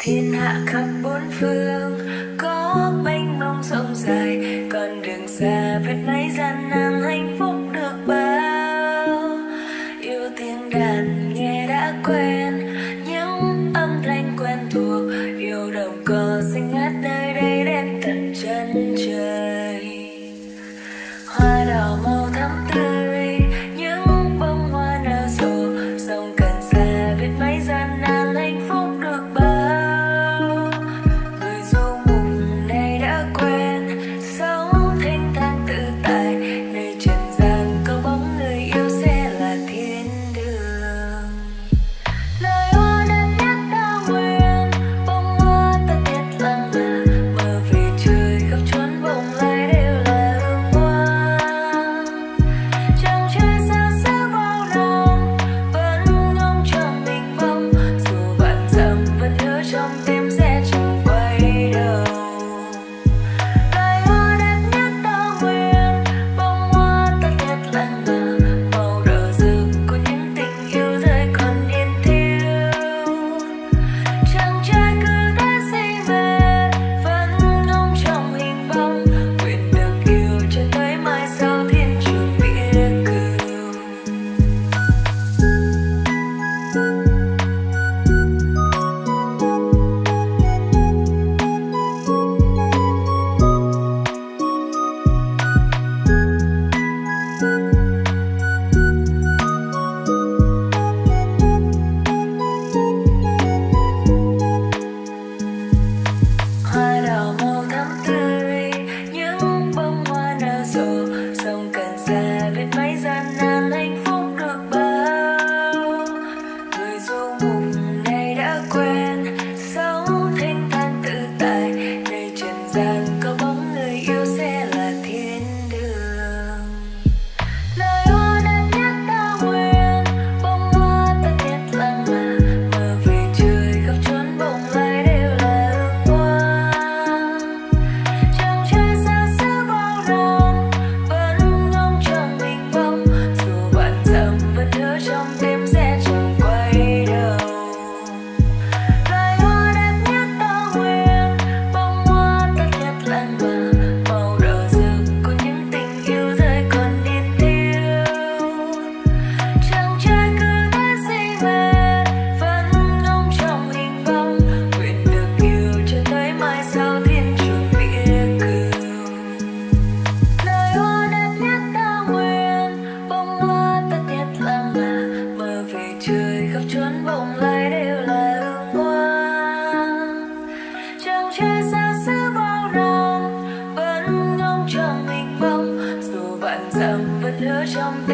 Thiên hạ khắp bốn phương có mênh mông rộng dài, con đường xa biết mấy gian nan hạnh phúc được bao. Yêu tiếng đàn nghe đã quen, những âm thanh quen thuộc, yêu đồng cỏ xinh ngát nơi đây đến tận chân trời. Hoa đỏ màu thắm tươi, những bông hoa nở rộ, sông cần xa biết mấy gian nan hạnh phúc được bao. Người du mục này đã quen sống thanh thang tự tại, nơi trần gian có bóng người yêu sẽ là thiên đường. Lời hoa đẹp nhất ta nguyện, bông hoa ta tiết lặng mà, mơ về trời khắp chốn bồng lai đều là hương hoa. Chàng trai xa xứ bao năm vẫn ngóng trông mình bông, dù vạn dặm vẫn nhớ trong tim sẽ chẳng quay đầu. Lời hoa đẹp nhất ta nguyện, bông hoa ta tiết lặng mà, màu đỏ rực của những tình yêu thời còn niên thiếu. Chàng trai cứ thế say về vẫn ngóng trong hình bóng, nguyện được yêu cho tới mai sau thiên trường địa cửu. Hoa đỏ màu thắm tươi, những bông hoa nở rộ, sông cần xa biết mấy gian nan hạnh phúc được bao. Người du mục này đã quen sống thanh thang tự tại, nơi trần gian có bóng người yêu sẽ là thiên đường. Lời hoa đẹp nhất ta nguyện, bông hoa ta tiết lặng mà, mơ về trời khắp chốn bồng lai đều là hương hoa. Chàng trai xa xứ bao năm vẫn ngóng trông mình bông, dù vạn dặm vẫn nhớ trong tim sẽ chẳng quay đầu. Lời hoa đẹp nhất ta nguyện, bông hoa ta tiết lặng mà, màu đỏ rực của những tình yêu thời còn niên thiếu. Chàng trai cứ thế say mê vẫn ngóng trong hình bóng, nguyện được yêu cho tới mai sau thiên trường địa cửu. Lời hoa đẹp nhất ta nguyện, bông hoa ta tiết lặng mà, mơ về trời khắp chốn bồng lai đều là hương hoa. Chàng trai xa xứ bao năm vẫn ngóng trông mình bông, dù vạn dặm vẫn nhớ trong